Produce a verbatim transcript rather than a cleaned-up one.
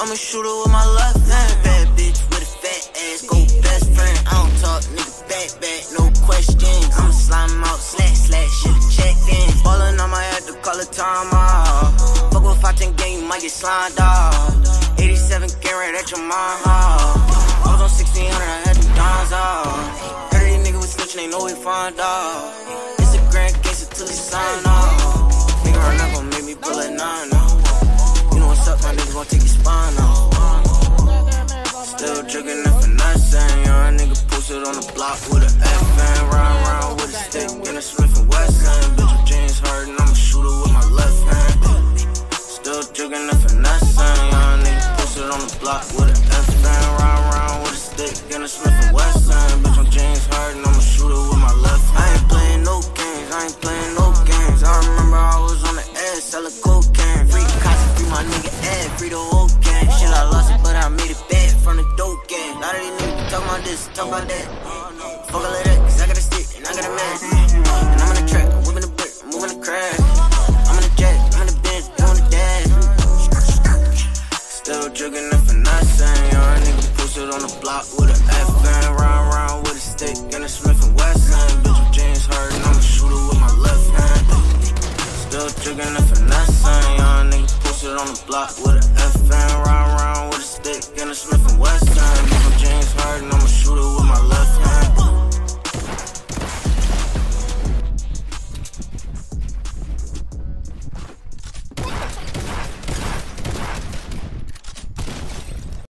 I'm a shooter with my left hand. Bad bitch with a fat ass, go best friend. I don't talk, nigga, back, back, no questions. I'ma slime him out, slash, slash, shit, check in. Ballin', I might have to call a time off. Fuck with five ten gang, you might get slimed off. eighty-seven carat at your mom house. I was on sixteen hundred, I had the dons off. Heard these niggas was snitching, they know we find out. It's a grand case until he sign off. Nigga, her not gon' make me pull a nine off. You know what's up, my niggas gon' take your spine off. Still jugging and finessing. Young nigga posted on the block with a F N. Round round with a stick and a Smith and Wesson. Bitch with James Harden, I'm a shooter with my left hand. Still jugging and finessing. Young nigga posted on the block with a F N. Round round with a stick and a Smith and Wesson. Bitch with James Harden, I'm a shooter with my left hand. I ain't playing no games, I ain't playing no games. I remember I was on the edge selling cocaine. Free cops, free my nigga Ed, free the whole gang. Shit, I lost it, but I made it back from the dope game. Now that these niggas talk about this, talk about that. Fuck all of that, cause I got a stick and I got a man. And I'm in the track, I'm whipping the brick, I'm moving the crack. I'm in the jet, I'm in the bench, doing the dash. Still jugging and finessing. Young nigga posted on the block with a F N. Round round with a stick and a Smith and Wesson. Bitch with James Harden, I'm a shooter with my left hand. Still jugging and finessing. Young nigga posted on the block with a